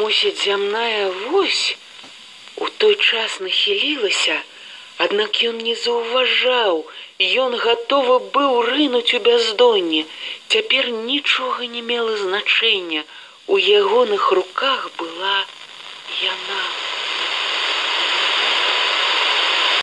Мусіць, зямная вось у той час нахілілася, аднак ён не заўважаў, ён гатовы быў рынуць у бяздонне. Цяпер нічога не мела значэння. У ягоных руках была яна.